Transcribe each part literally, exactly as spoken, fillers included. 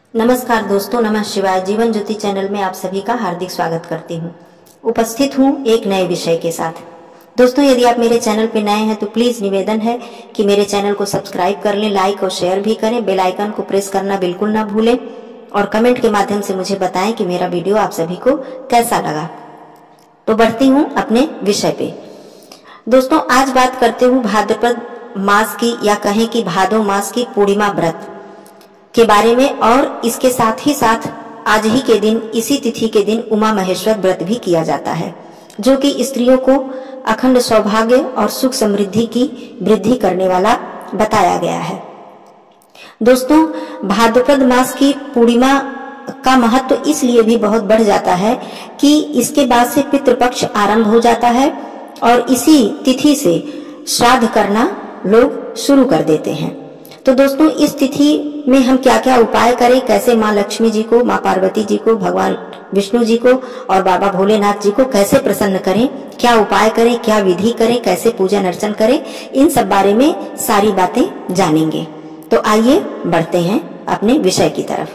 नमस्कार दोस्तों, नमः शिवाय। जीवन ज्योति चैनल में आप सभी का हार्दिक स्वागत करती हूँ। उपस्थित हूँ एक नए विषय के साथ। दोस्तों, यदि आप मेरे चैनल पे नए हैं तो प्लीज निवेदन है कि मेरे चैनल को सब्सक्राइब कर लें, लाइक और शेयर भी करें। बेल आइकन को प्रेस करना बिल्कुल ना भूलें और कमेंट के माध्यम से मुझे बताएं कि मेरा वीडियो आप सभी को कैसा लगा। तो बढ़ती हूँ अपने विषय पे। दोस्तों, आज बात करते हूँ भाद्रपद मास की या कहें कि भादो मास की पूर्णिमा व्रत के बारे में, और इसके साथ ही साथ आज ही के दिन, इसी तिथि के दिन उमा महेश्वर व्रत भी किया जाता है, जो कि स्त्रियों को अखंड सौभाग्य और सुख समृद्धि की वृद्धि करने वाला बताया गया है। दोस्तों, भाद्रपद मास की पूर्णिमा का महत्व इसलिए भी बहुत बढ़ जाता है कि इसके बाद से पितृपक्ष आरंभ हो जाता है और इसी तिथि से श्राद्ध करना लोग शुरू कर देते हैं। तो दोस्तों, इस तिथि में हम क्या क्या उपाय करें, कैसे माँ लक्ष्मी जी को, माँ पार्वती जी को, भगवान विष्णु जी को और बाबा भोलेनाथ जी को कैसे प्रसन्न करें, क्या उपाय करें, क्या विधि करें, कैसे पूजन अर्चन करें, इन सब बारे में सारी बातें जानेंगे। तो आइए बढ़ते हैं अपने विषय की तरफ।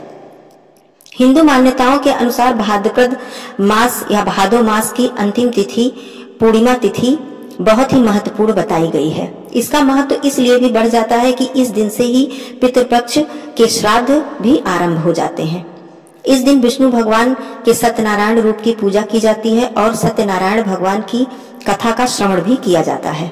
हिंदू मान्यताओं के अनुसार भाद्रपद मास या भादो मास की अंतिम तिथि पूर्णिमा तिथि बहुत ही महत्वपूर्ण बताई गई है। इसका महत्व इसलिए भी बढ़ जाता है कि इस दिन से ही पितृपक्ष के श्राद्ध भी आरंभ हो जाते हैं। इस दिन विष्णु भगवान के सत्यनारायण रूप की पूजा की जाती है और सत्यनारायण भगवान की कथा का श्रवण भी किया जाता है।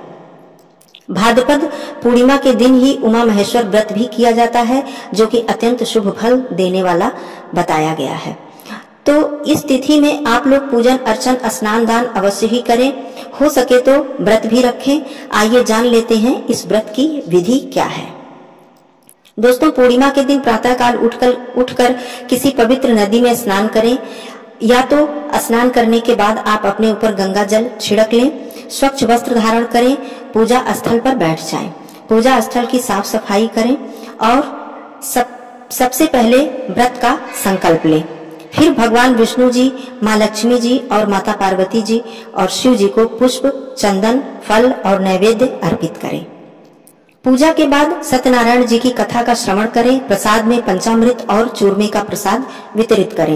भाद्रपद पूर्णिमा के दिन ही उमा महेश्वर व्रत भी किया जाता है, जो कि अत्यंत शुभ फल देने वाला बताया गया है। तो इस तिथि में आप लोग पूजन अर्चन स्नान दान अवश्य ही करें, हो सके तो व्रत भी रखें। आइए जान लेते हैं इस व्रत की विधि क्या है। दोस्तों, पूर्णिमा के दिन प्रातः काल उठकर उठकर किसी पवित्र नदी में स्नान करें, या तो स्नान करने के बाद आप अपने ऊपर गंगा जल छिड़क लें, स्वच्छ वस्त्र धारण करें, पूजा स्थल पर बैठ जाएं, पूजा स्थल की साफ सफाई करें और सब सबसे पहले व्रत का संकल्प लें। फिर भगवान विष्णु जी, माँ लक्ष्मी जी और माता पार्वती जी और शिव जी को पुष्प, चंदन, फल और नैवेद्य अर्पित करें। पूजा के बाद सत्यनारायण जी की कथा का श्रवण करें। प्रसाद में पंचामृत और चूरमे का प्रसाद वितरित करें।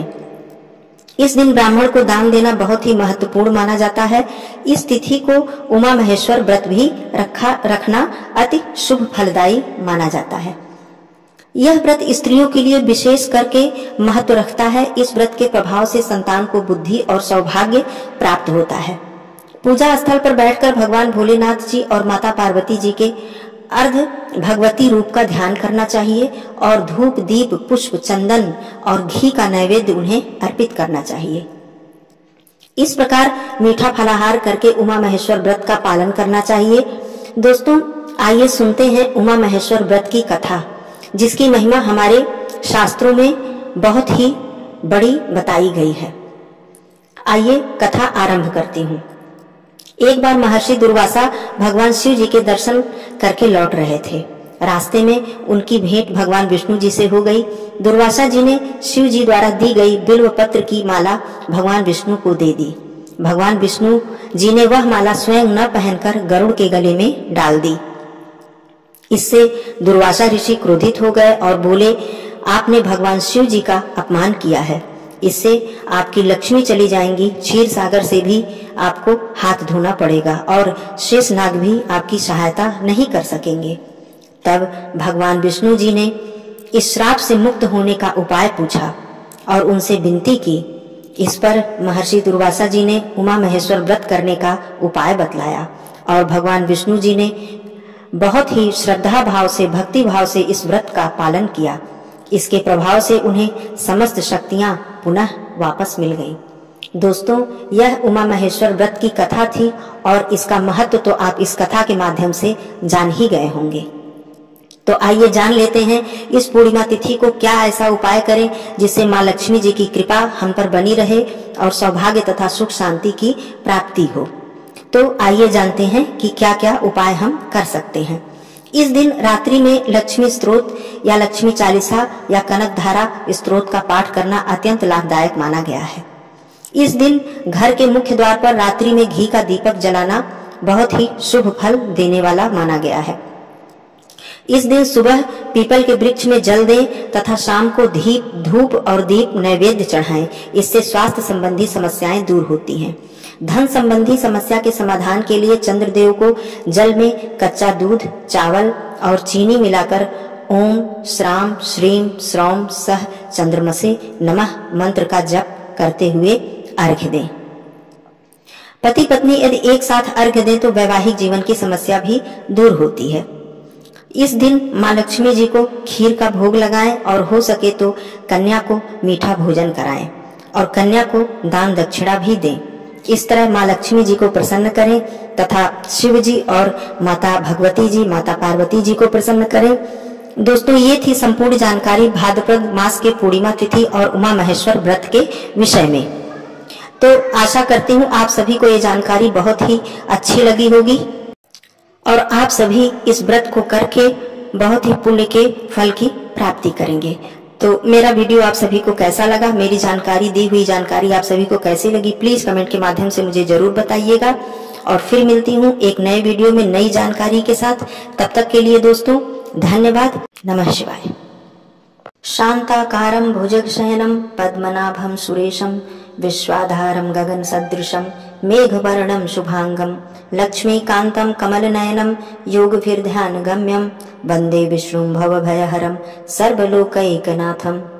इस दिन ब्राह्मण को दान देना बहुत ही महत्वपूर्ण माना जाता है। इस तिथि को उमा महेश्वर व्रत भी रखा रखना अति शुभ फलदायी माना जाता है। यह व्रत स्त्रियों के लिए विशेष करके महत्व रखता है। इस व्रत के प्रभाव से संतान को बुद्धि और सौभाग्य प्राप्त होता है। पूजा स्थल पर बैठकर भगवान भोलेनाथ जी और माता पार्वती जी के अर्ध भगवती रूप का ध्यान करना चाहिए और धूप, दीप, पुष्प, चंदन और घी का नैवेद्य उन्हें अर्पित करना चाहिए। इस प्रकार मीठा फलाहार करके उमा महेश्वर व्रत का पालन करना चाहिए। दोस्तों, आइए सुनते हैं उमा महेश्वर व्रत की कथा, जिसकी महिमा हमारे शास्त्रों में बहुत ही बड़ी बताई गई है। आइए कथा आरंभ करती हूँ। एक बार महर्षि दुर्वासा भगवान शिव जी के दर्शन करके लौट रहे थे। रास्ते में उनकी भेंट भगवान विष्णु जी से हो गई। दुर्वासा जी ने शिव जी द्वारा दी गई बिल्व पत्र की माला भगवान विष्णु को दे दी। भगवान विष्णु जी ने वह माला स्वयं न पहनकर गरुड़ के गले में डाल दी। इससे दुर्वासा ऋषि क्रोधित हो गए और बोले, आपने भगवान शिव जी का अपमान किया है, इससे आपकी लक्ष्मी चली जाएंगी, क्षीर सागर से भी आपको हाथ धोना पड़ेगा और शेष नाग भी आपकी सहायता नहीं कर सकेंगे। तब भगवान विष्णु जी ने इस श्राप से मुक्त होने का उपाय पूछा और उनसे विनती की। इस पर महर्षि दुर्वासा जी ने उमा महेश्वर व्रत करने का उपाय बतलाया और भगवान विष्णु जी ने बहुत ही श्रद्धा भाव से, भक्ति भाव से इस व्रत का पालन किया। इसके प्रभाव से उन्हें समस्त शक्तियां पुनः वापस मिल गईं। दोस्तों, यह उमा महेश्वर व्रत की कथा थी और इसका महत्व तो आप इस कथा के माध्यम से जान ही गए होंगे। तो आइए जान लेते हैं इस पूर्णिमा तिथि को क्या ऐसा उपाय करें जिससे माँ लक्ष्मी जी की कृपा हम पर बनी रहे और सौभाग्य तथा सुख शांति की प्राप्ति हो। तो आइए जानते हैं कि क्या क्या उपाय हम कर सकते हैं। इस दिन रात्रि में लक्ष्मी स्तोत्र या लक्ष्मी चालीसा या कनक धारा स्तोत्र का पाठ करना अत्यंत लाभदायक माना गया है। इस दिन घर के मुख्य द्वार पर रात्रि में घी का दीपक जलाना बहुत ही शुभ फल देने वाला माना गया है। इस दिन सुबह पीपल के वृक्ष में जल दें तथा शाम को दीप धूप और दीप नैवेद्य चढ़ाएं। इससे स्वास्थ्य संबंधी समस्याएं दूर होती हैं। धन संबंधी समस्या के समाधान के लिए चंद्रदेव को जल में कच्चा दूध, चावल और चीनी मिलाकर ओम श्राम श्रीम श्रौम सह चंद्रमसे नमः मंत्र का जप करते हुए अर्घ्य दें। पति पत्नी यदि एक साथ अर्घ्य दें तो वैवाहिक जीवन की समस्या भी दूर होती है। इस दिन माँ लक्ष्मी जी को खीर का भोग लगाएं और हो सके तो कन्या को मीठा भोजन कराएं और कन्या को दान दक्षिणा भी दें। इस तरह माँ लक्ष्मी जी को प्रसन्न करें तथा शिव जी और माता भगवती जी, माता पार्वती जी को प्रसन्न करें। दोस्तों, ये थी संपूर्ण जानकारी भाद्रपद मास के पूर्णिमा तिथि और उमा महेश्वर व्रत के विषय में। तो आशा करती हूँ आप सभी को ये जानकारी बहुत ही अच्छी लगी होगी और आप सभी इस व्रत को करके बहुत ही पुण्य के फल की प्राप्ति करेंगे। तो मेरा वीडियो आप सभी को कैसा लगा, मेरी जानकारी दी हुई जानकारी आप सभी को कैसी लगी, प्लीज कमेंट के माध्यम से मुझे जरूर बताइएगा। और फिर मिलती हूँ एक नए वीडियो में नई जानकारी के साथ। तब तक के लिए दोस्तों धन्यवाद। नमः शिवाय। शांताकारं भुजगशयनं पद्मनाभं सुरेशं विश्वाधारं गगन सदृशं मेघवर्णं शुभांगं लक्ष्मीकान्तं कमलनयनं योगभिर्ध्यानगम्यं वन्दे विष्णुं भवभयहरं सर्वलोकैकनाथम्।